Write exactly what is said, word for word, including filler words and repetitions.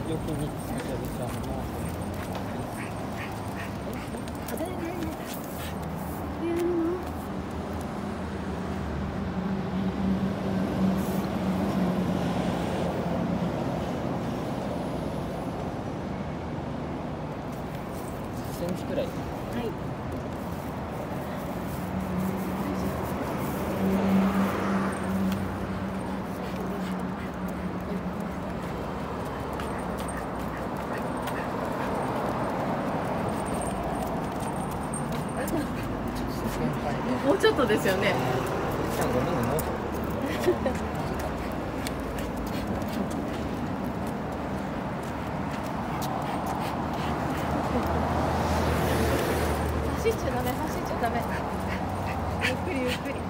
よく見つけてるじゃんな。じゅっセンチくらい。はい。 もうちょっとですよね。 ごめんね、もうちょっと。 走っちゃダメ、走っちゃダメ。ゆっくりゆっくり。